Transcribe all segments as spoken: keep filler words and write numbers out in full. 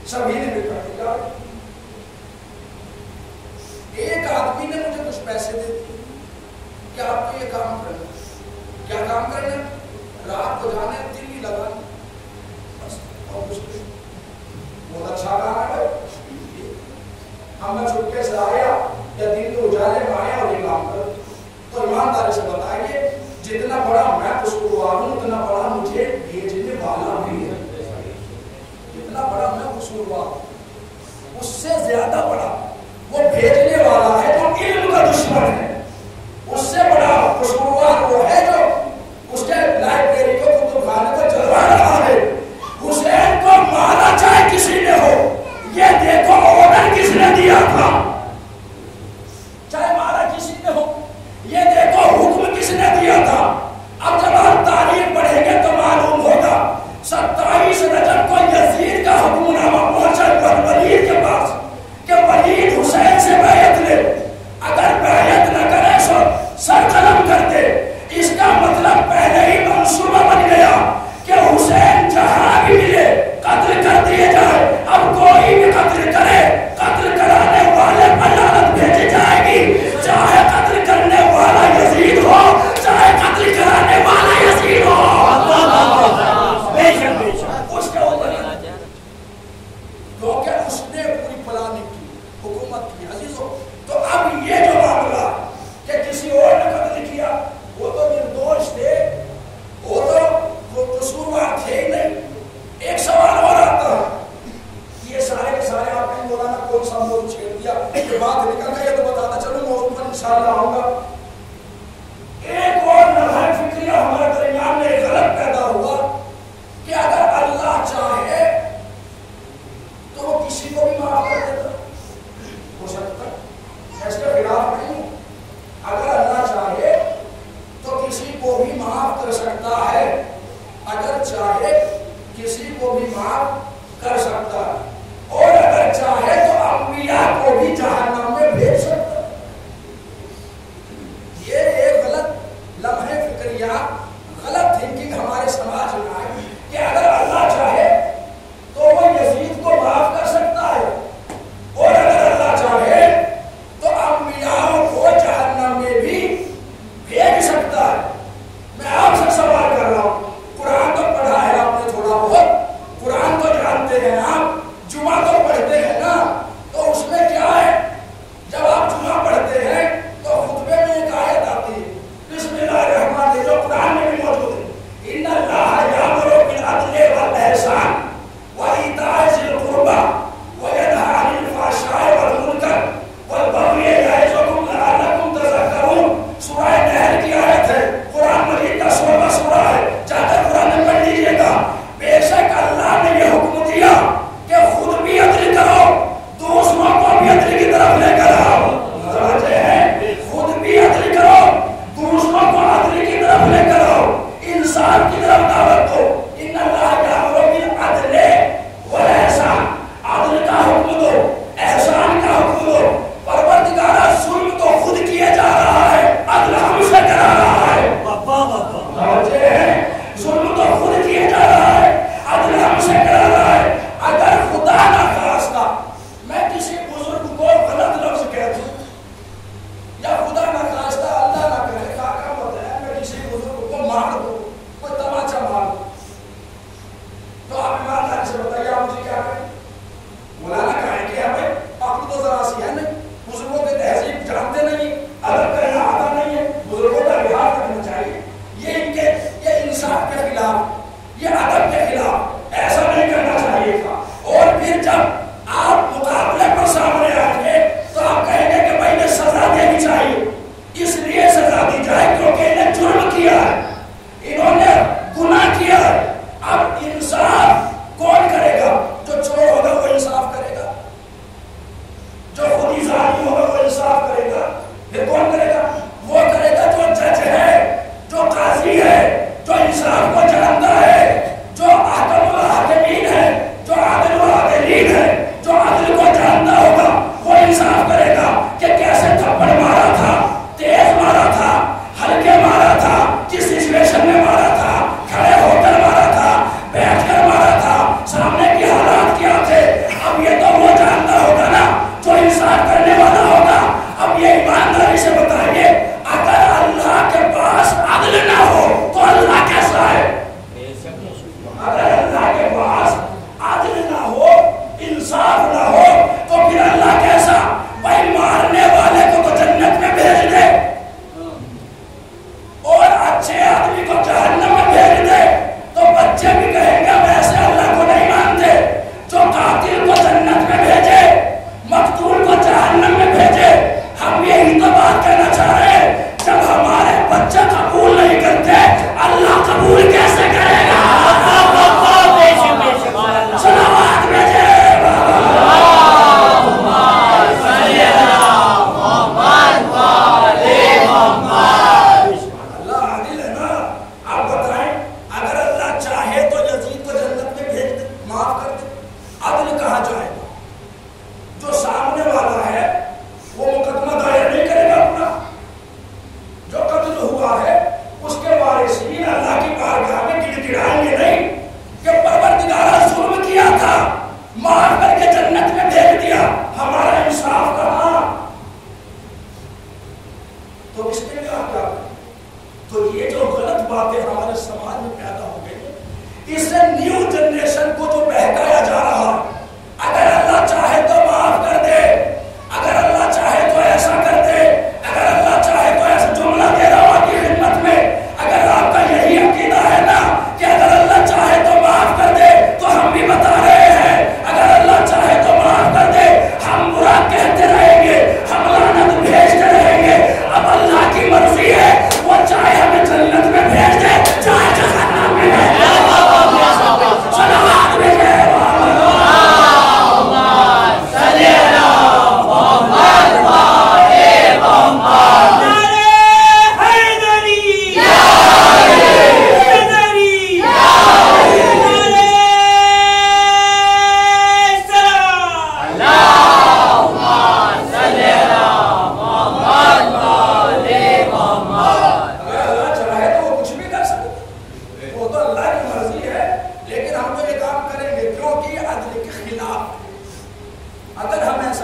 سبھی نے مل کر دیا. ایک آدمی نے مجھے کچھ پیسے دے دیے کہ آپ کو یہ کام کرنا. کیا کام کرنا؟ رات کو جانا ہے, دل ہی لگانا بس, اور کچھ نہیں. بہت اچھا کام ہے. ہم نے چھٹکے سے آیا یا دن کے اجالے میں آیا اور یہ کام کرو. تو ایمانداری سے بتائیے, جتنا بڑا میں قصوروار ہوں اتنا بڑا مجھے بھیجنے والا بھی ہے. جتنا بڑا میں قصوروار ہوں اس سے زیادہ بڑا وہ بھیجنے والا ہے جو علم کا دشمن ہے. اس سے بڑا قصوروار وہ ہے جو اس کے لائبریری کو کتب خانے کو جلوا رہا ہے. حسین کو مارا چاہے کسی نے ہو, یہ دیکھو آرڈر کس نے دیا تھا. چاہے مارا کسی نے ہو, یہ دیکھو حکم کس نے دیا تھا. اب جب آپ تاریخ پڑھیں گے تو معلوم ہوگا ستائیس رجب کو یزید کا حکم نامہ پہنچا ولید کے پاس کہ ولید حسین سے بیعت لے. اگر بیعت نہ کرے سو سر قلم کر دے. اس کا مطلب پہلے ہی منصوبہ بن گیا کہ حسین جہاں بھی ملے قتل کر دیے جائے. اب کوئی بھی قتل کرے, قتل کرانے والے پر لعنت بھیجی جائے گی, چاہے قتل کرنے والا یزید ہو چاہے قتل کرانے والا یزید ہو. بے شک بے شک اس کے اوپر کیونکہ اس نے پوری پلاننگ کی, حکومت کی. عزیزو, تو اب یہ جو معاملہ کہ کسی اور نے قتل کیا, وہ تو نردوش تھے, وہ تو قصوروار تھے ہی نہیں. ایک سوال اور آتا ہے, یہ سارے کے سارے آپ نے مولانا کون سا موضوع چھیڑ دیا, یہ بات نکل گئی, یہ تو بتاتا چلو موضوع پر انشاءاللہ آؤں گا. ایک اور نظر فکریہ ہمارے درمیان میں غلط پیدا ہوا کہ اگر اللہ چاہے تو وہ کسی کو بھی معاف کر دیتا. ہو سکتا ہے, اس کے خلاف نہیں. اگر اللہ چاہے تو کسی کو بھی معاف کر سکتا ہے, اگر چاہے کسی کو بھی معاف کر سکتا ہے, اور اگر چاہے تو انبیاء کو بھی جہنم میں بھیج سکتا ہے. یہ ایک غلط لمحے فکریہ, غلط تھنکنگ ہمارے سماج میں آئی کہ اگر اللہ چاہے تو وہ یزید کو معاف کر سکتا ہے, اور اگر اللہ چاہے تو انبیاء کو جہنم میں بھی بھیج سکتا ہے. میں آپ سے سوال کر رہا ہوں, قرآن تو پڑھا ہے آپ نے تھوڑا بہت, قرآن تو جانتے ہیں آپ, جمعہ تو پڑھتے ہیں نا, تو اس میں کیا ہے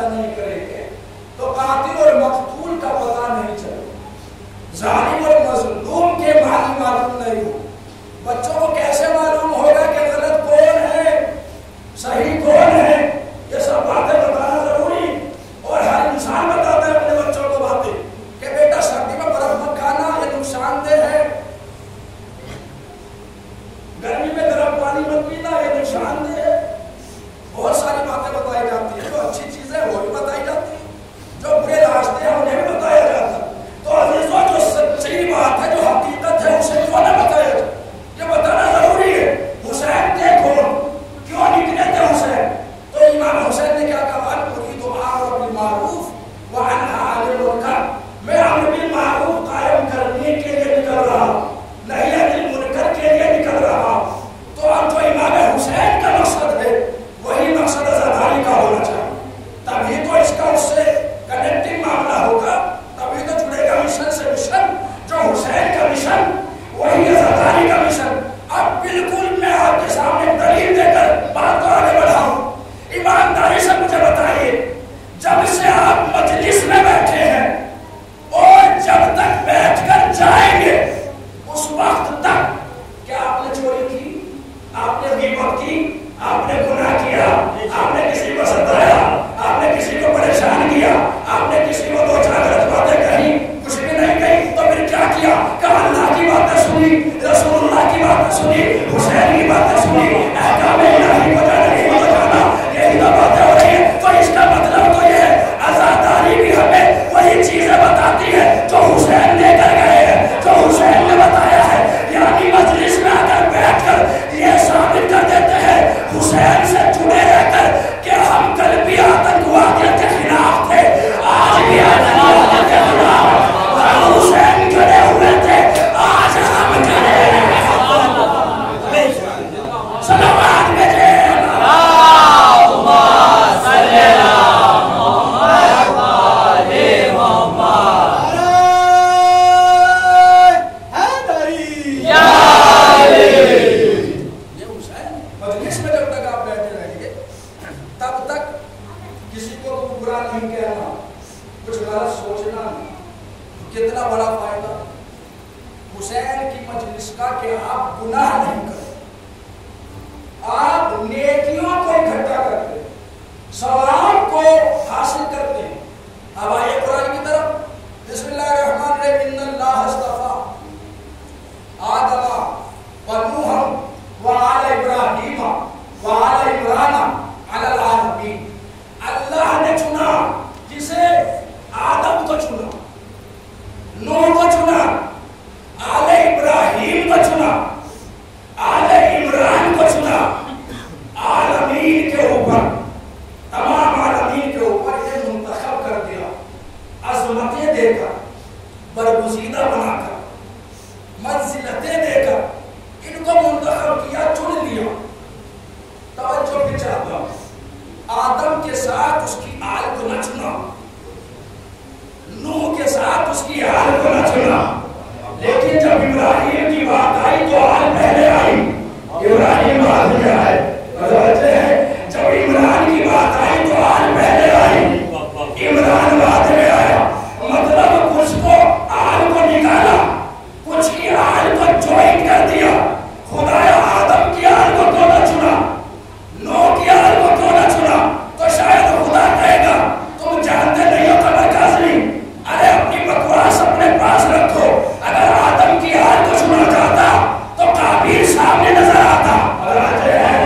ایسا نہیں کریں گے تو قاتل اور مقتول کا پتہ نہیں چلے، ظالم اور مظلوم کے معنی معلوم نہیں ہو، بچوں کو کیسے معلوم ہوگا کہ غلط کون ہے صحیح کون ہے؟ یہ سب باتیں بتانا ضروری، اور ہر انسان بتاتا ہے اپنے بچوں کو باتیں کہ بیٹا سردی میں برف مت کھانا، یہ نقصان دہ ہے، گرمی میں گرم پانی مت پینا، یہ نقصان دہ ہے، بہت ساری باتیں بتائی جاتی ہیں، جو اچھی چیزیں وہ بھی بتائی جاتی ہیں، جو برے راستے ہیں انہیں بھی بتایا جاتا ہے۔ تو عزیزوں جو سچی بات ہے، جو حقیقت ہے، اسے کیوں نہ بتایا جائے؟ یہ بتانا ضروری ہے۔ حسین تھے کون؟ کیوں نکلے تھے حسین؟ تو امام حسین نے کیا کہا؟ اريد امر بالمعروف وانهى عن المنکر، میں امر بالمعروف قائم کرنے کے لیے نکل رہا، نہیں عن المنکر کے لیے نکل رہا۔ تو اب جو امام حسین کا مقصد ہے وہی مقصد زرداری کا ہونا چاہیے، تبھی تو اس کا اس سے کنیکٹنگ معاملہ ہوگا، تبھی تو جڑے گا مشن سے مشن۔ جو حسین کا مشن وہی ہے زرداری کا مشن۔ اب بالکل میں آپ کے سامنے دلیل دے کر بات کو آگے بڑھاؤں، ایمانداری سے مجھے بتائیے، جب سے آپ مجلس میں بیٹھے ہیں اور جب تک بیٹھ کر جائیں گے اس وقت تک کیا آپ نے چوری کی، آپ نے غیبت کی، آپ نے گناہ کیا، آپ نے کسی کو ستایا، آپ نے کسی کو پریشان کیا، آپ نے کسی کو دو چار غلط باتیں کہی، کچھ بھی نہیں کہی، تو پھر کیا کیا؟ کہا اللہ کی باتیں سنی، رسول اللہ کی باتیں سنی، حسین کی باتیں سنی، احکام الہی کو جانا نہیں کو جانا، یہی تو باتیں ہو رہی ہیں۔ تو اس کا مطلب تو یہ ہے عزاداری بھی ہمیں وہی چیزیں بتاتی ہے جو حسین دے کر گئے ہیں، جو حسین نے بتایا ہے، یعنی مجلس میں آ کر بیٹھ کر یہ ثابت کر دیتے ہیں حسین سے جڑے رہ کر کہ ہم کل بھی آتنکوادیت کے خلاف تھے، آج بھی آتنکوادیت کے خلاف حسین کھڑے ہوئے تھے، آج ہم کھڑے ہیں۔ صلوات بھیجے اللہم صلی علی محمد وآل محمد۔ یا علی۔ یہ حسین مجلس میں جب تک آپ بیٹھے رہیں گے تب تک کسی کو برا نہیں کہنا، کچھ غلط سوچنا نہیں۔ کتنا بڑا فائدہ حسین کی مجلس کا کہ آپ گناہ نہیں کرتے، آپ نیکیوں کو اکٹھا کرتے، ثواب کو حاصل کرتے ہیں۔ اب آئیے قرآن کی طرف، بسم اللہ الرحمن الرحیم۔ ان اللہ اصطفیٰ آدم ونوحا وآل ابراہیم وآل عمران علی العالمین۔ اللہ نے چنا جسے آدم کو چنا، نوح کو چنا، آل ابراہیم کو چنا، آل عمران کو چنا، عالمین کے اوپر، تمام عالمین کے اوپر یہ منتخب کر دیا، عظمتیں دے کر، برگزیدہ بنا کر، منزلتیں دے کر ان کو منتخب کیا، چن لیا۔ توجہ بھی چاہتا ہوں، آدم کے ساتھ اس کی آل کو نہ چنا، نوح کے ساتھ اس کی آل کو نہ چنا، لیکن جب ابراہیم کی بات آئی تو آل پہلے آئی، ابراہیم بعد میں آئے۔ توجہ ہے، جب عمران کی بات آئی تو آل پہلے آئی، عمران بعد میں آیا۔ مطلب کچھ کو آل کو نکالا، کچھ کی آل کو جوائن کر دیا۔ خدایا آدم کی آل کو کیوں نہ چنا، نوح کی آل کو کیوں نہ چنا؟ تو شاید خدا کہے گا تم جانتے نہیں ہو قبر کاظمی، ارے اپنی بکواس اپنے پاس رکھو۔ اگر آدم کی آل کو چنا چاہتا تو قابیل سامنے نظر آتا۔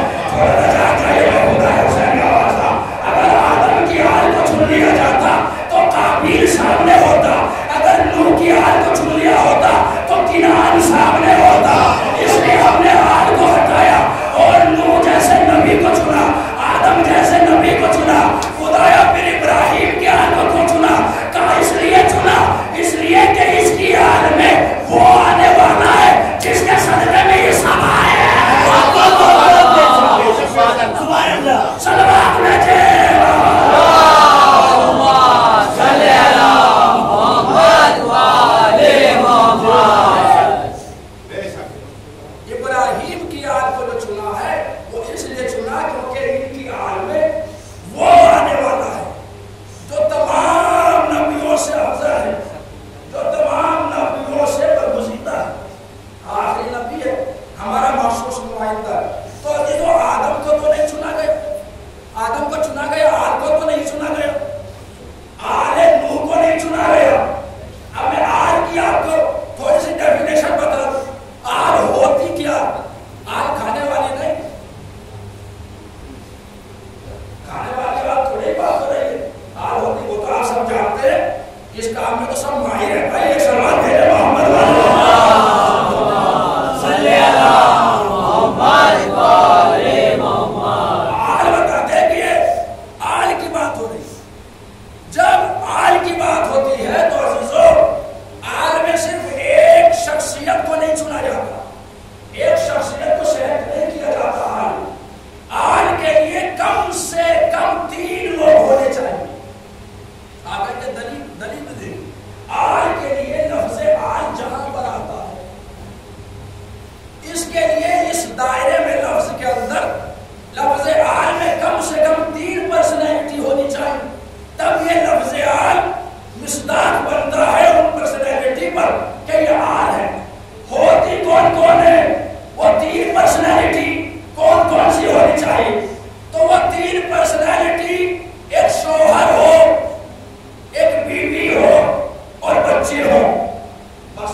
اس کام میں تو سب ماہر ہے بھائی. ایک سلام بھیجے محمد صلی اللہ محمد والے محمد. آل بتاتے ہیں کہ یہ آل کی بات ہو رہی ہے. جب آل کی بات ہوتی ہے تو عزیزو آل میں صرف ایک شخصیت کو نہیں چنا جاتا, ایک شخصیت کو سلیکٹ نہیں کیا جاتا. آل آل کے لیے کم سے کم تین لوگ ہونے چاہیے. آپ کہتے دلیل دلیل دیں. آل کے لیے لفظ آل جہاں پر آتا ہے اس کے لیے اس دائرے میں لفظ کے اندر لفظ آل میں کم سے کم تین پرسنالٹی ہونی چاہیے, تب یہ لفظ آل مصداق بنتا ہے ان پرسنالٹی پر کہ یہ آل ہے. ہوتی کون کون ہے وہ تین پرسنالٹی کون کون سی ہونی چاہیے؟ تو وہ تین پرسنالٹی ایک شوہر ہو, ایک بیوی ہو اور بچے ہو, بس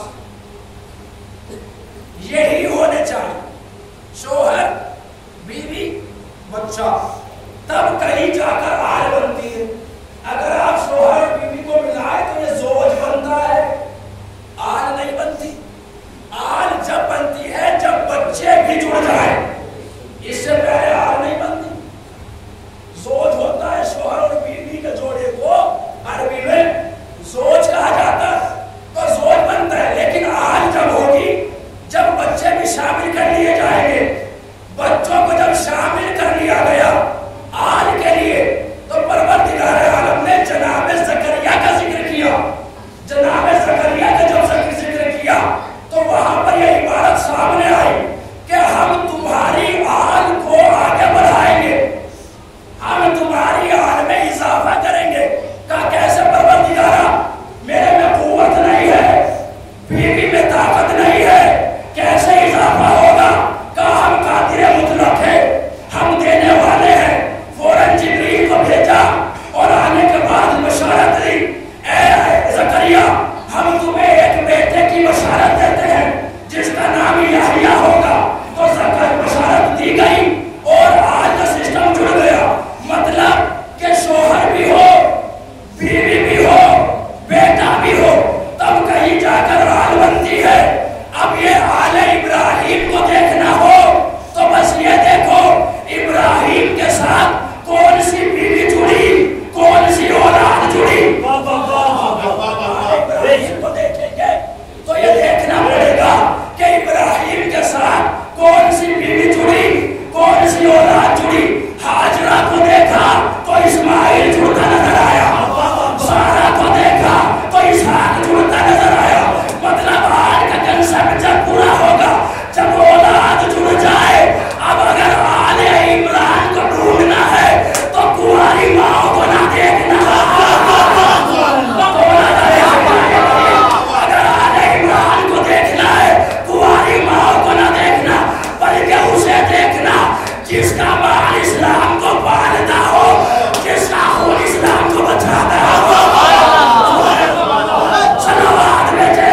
یہی ہونے چاہیے. شوہر, بیوی, بچہ, تب کہیں جا کر آل بنتی ہے. اگر آپ شوہر اور بیوی کو ملائے تو یہ زوج بنتا ہے, آل نہیں بنتی. آل جب بنتی ہے جب بچے بھی جڑ جائیں, اس سے پہلے آل نہیں بنتی. زوج ہوتا ہے شوہر اور بیوی کے جوڑے کو عربی میں زوج کہا جاتا ہے, تو زوج بنتا ہے. لیکن آل جب ہوگی جب بچے بھی شامل کر لیے جائیں گے. بچوں کو جب شامل کر لیا گیا آل کے لیے تو پروردگار عالم نے جناب زکریا کا ذکر کیا. جناب زکریا کا جب ذکر کیا تو وہاں پر یہ عبارت سامنے آئی کہ ہم تمہاری آل کو آگے بڑھائیں گے, ہم تمہاری آل میں اضافہ کریں گے. کہا کیسے پروردگارا, میرے میں قوت نہیں ہے, بیوی میں طاقت نہیں ہے, کیسے اضافہ ہوگا؟ کہا ہم قادر مطلق ہیں, ہم دینے والے ہیں. فوراً جبریل کو بھیجا اور آنے کے بعد بشارت دی, اے زکریا ہم تمہیں ایک بیٹے کی بشارت دیتے ہیں جس کا نام یحییٰ ہوگا. تو زکر بشارت دی گئی اور آج کا سسٹم جڑ گیا. مطلب کہ شوہر بھی ہو, بیوی بھی ہو, بیٹا بھی ہو, تب کہیں جا کر آل بنتی ہے. اب یہ آل ابراہیم کو دیکھنا ہو تو بس یہ دیکھو ابراہیم کے ساتھ کون سی بیوی جڑی, کون سی اولاد جڑی. ابراہیم کو دیکھیں گے تو یہ دیکھنا پڑے گا کہ ابراہیم کے ساتھ کون سی بیوی جڑی, کون سی اولاد جڑی. ہاجرہ کو دیکھا تو اسماعیل جڑتا نظر آیا, سارا کو دیکھا تو اسحاق جڑتا نظر آیا. مطلب آج کا کنسپٹ جب پورا ہوگا جب اولاد جڑ جائے. اب اگر آل عمران کو ڈھونڈنا ہے تو کنواری ماں کو نہ دیکھنا, اگر آل عمران کو دیکھنا ہے کنواری ماں کو نہ دیکھنا, بلکہ اسے دیکھنا جس کا مال اسلام کو پالتا ہو, جس کا خون اسلام کو بچاتا ہو. صلوات بھیجے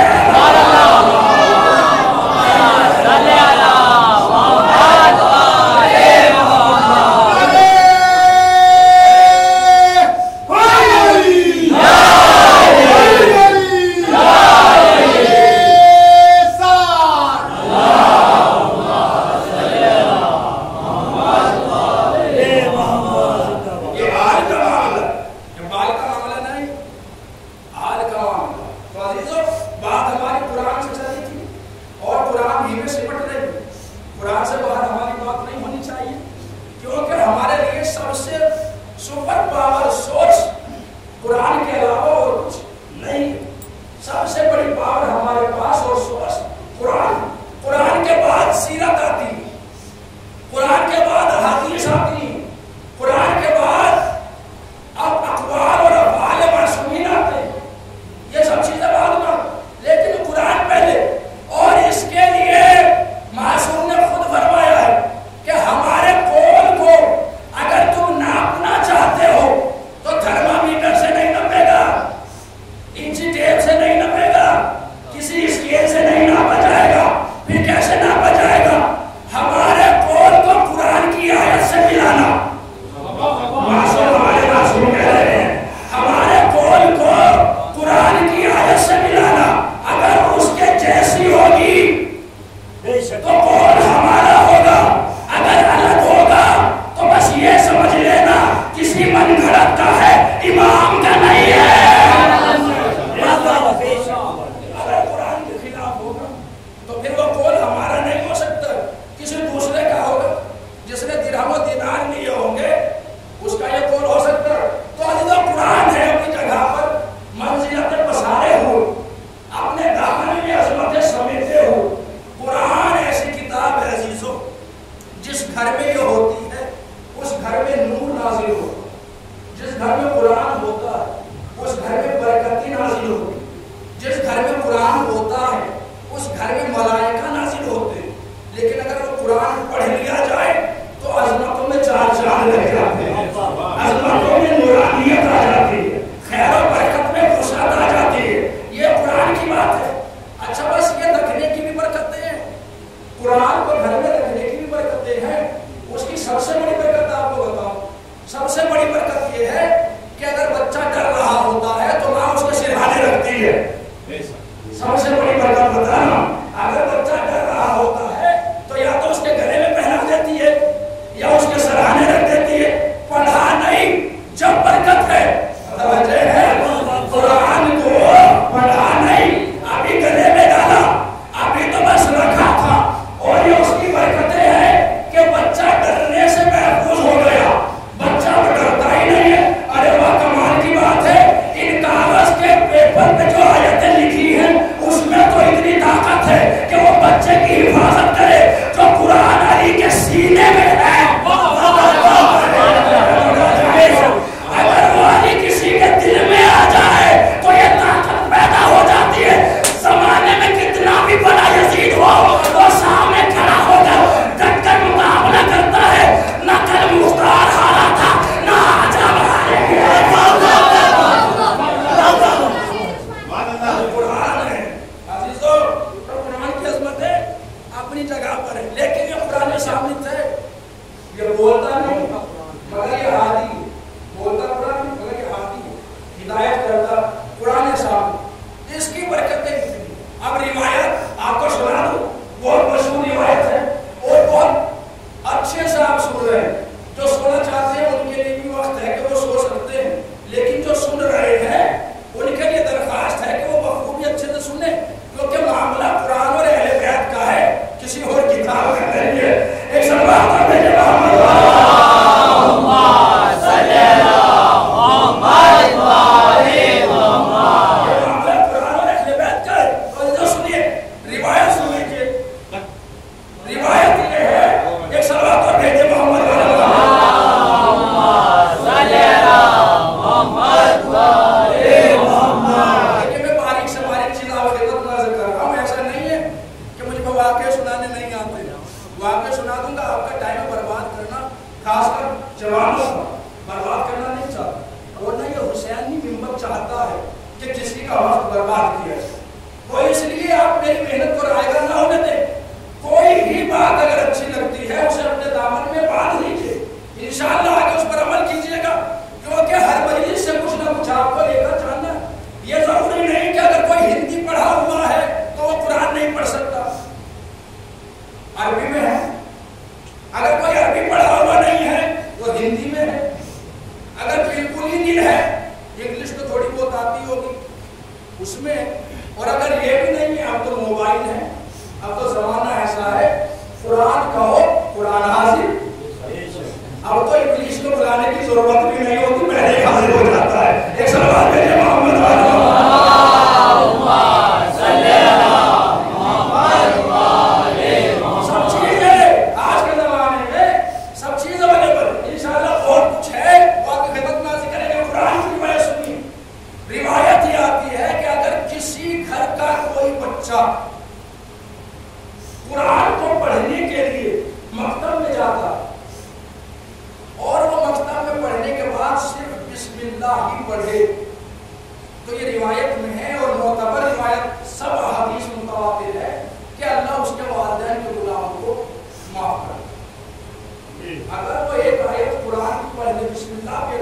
نازل ہو. جس گھر میں قرآن ہوتا ہے اس گھر میں برکتیں نازل ہوتی. جس گھر میں قرآن ہوتا ہے اس گھر میں ملائکہ نازل ہوتے ہیں. لیکن اگر وہ قرآن پڑھ لیا جائے تو عظمتوں میں چار چار لگ جاتے ہیں, عظمتوں میں نورانیت آ جاتی ہے, خیر و برکت میں وسعت آ جاتی ہے. یہ قرآن کی بات ہے. اچھا بس یہ رکھنے کی بھی برکتیں ہیں, قرآن کو گھر میں رکھنے کی بھی برکتیں ہیں. اس کی سب سے بڑی برکت آپ کو بتاؤں, سب سے بڑی برکت یہ ہے کہ اگر بچہ ڈر رہا ہوتا ہے تو ماں اس کے سرہانے رکھتی ہے. سب سے بڑی برکت بتانا, اگر بچہ ڈر رہا ہوتا ہے تو یا تو اس کے گلے میں پہنا دیتی ہے یا اس کے سرہانے رکھ دیتی ہے. پڑھا نہیں جب برکت ہے, توجہ ہے, قرآن کو پڑھا نہیں ابھی گلے میں ڈالا, ابھی تو بس رکھا تھا, اور یہ اس کی برکتیں ہیں کہ بچہ ڈرنے سے محفوظ ہو گیا. بچہ وہ ڈرتا ہی نہیں ہے. ارے وہ کمال کی بات ہے, ان کاغذ کے پیپر پہ جو آیتیں لکھی ہیں اس میں تو اتنی طاقت ہے کہ وہ بچے کی حفاظت کرے جو قرآن علی کے سینے میں ہے. اگر وہ علی کسی کے دل میں آ جائے تو یہ طاقت پیدا ہو جاتی ہے. زمانے میں کتنا بھی بڑا یزید ہو وہ سامنے کھڑا ہو کر ڈٹ کر مقابلہ کرتا ہے. نہ کل مختار ہارا تھا نہ آج ہارے گا. قرآن ہے عزیزو, قرآن کی عظمت ہے اپنی جگہ پر ہے, لیکن یہ قرآن ثابت ہے. یہ بولتا نہیں مگر یہ ہادی ہے, بولتا قرآن نہیں مگر یہ ہادی ہے, ہدایت کرتا قرآن ثابت. اس کی برکتیں کتنی. اب روایت آپ کو سنا دو, بہت مشہور روایت ہے اور بہت اچھے سے آپ سن رہے ہیں. جو سننا چاہتے ہیں ان کے لیے بھی وقت ہے کہ وہ سو سکتے ہیں, لیکن جو سن رہے ہیں ان کے لیے درخواست ہے کہ وہ بخوبی اچھے سے سنیں, کیونکہ معاملہ قرآن اور اہل بیت کا ہے, کسی اور کتاب کا نہیں ہے. ایک سلوات پڑھ لیجیے محمد اللہم صلی علی محمد وآلِ محمد. یہ معاملہ قرآن اور اہل بیت کا ہے. اور جو سنیے روایت سن لیجیے, روایت یہ ہے, ایک سلوات پڑھ لیجیے محمد اللہم صلی علی محمد وآلِ محمد. لیکن میں باریک سے باریک چیز آپ خدمت نظر کر رہا ہوں. ایسا نہیں ہے کہ مجھے وہ واقعے سنانے نہیں آتے, واقعے سنا دوں گا. آپ کا ٹائم برباد کرنا, خاص کر جوانوں کا برباد کرنا نہیں چاہتا. اور نہ یہ حسینی ممبر چاہتا ہے کہ کسی کا وقت برباد کیا جائے. تو اس لیے آپ میری محنت کو رائے گا نہ ہونے دیں. کوئی بھی بات اگر اچھی لگتی ہے اسے اپنے دامن میں باندھ لیجیے, انشاءاللہ آگے اس پر عمل کیجیے گا, کیونکہ ہر مجلس سے کچھ نہ کچھ آپ کو لے کر جاننا. یہ ضروری نہیں کہ اگر کوئی ہندی پڑھا ہوا ہے تو وہ قرآن نہیں پڑھ سکتا, عربی میں ہے. اگر کوئی عربی پڑھا ہوا نہیں ہے وہ ہندی میں ہے. اگر بالکل ہی دل ہے انگلش تو تھوڑی بہت آتی ہوگی اس میں. اور اگر یہ بھی نہیں ہے, اب تو موبائل ہے, اب تو زمانہ ایسا ہے, قرآن کہو قرآن حاضر. اب تو انگلش کو بلانے کی ضرورت بھی نہیں ہوتی, پہلے ہی حاضر ہو جاتا ہے. ایک سلوات بھیجیے محمد اللہم صلی علی محمد وآلِ محمد. سب چیزیں آج کے زمانے میں سب چیز اویلیبل, انشاءاللہ بہت کچھ ہے. وہ آپ کی خدمت میں عرض کریں گے. قرآن کی روایت سنیے. روایت یہ آتی ہے کہ اگر کسی گھر کا کوئی بچہ قرآن کو پڑھنے کے لیے مکتب میں جاتا اور وہ مکتب میں پڑھنے کے بعد صرف بسم اللہ ہی پڑھے, تو یہ روایت میں ہے اور معتبر روایت سب احادیث متواتر ہے کہ اللہ اس کے والدین کے گناہوں کو معاف کر. اگر وہ ایک آیت قرآن کی پڑھ لے, بسم اللہ کے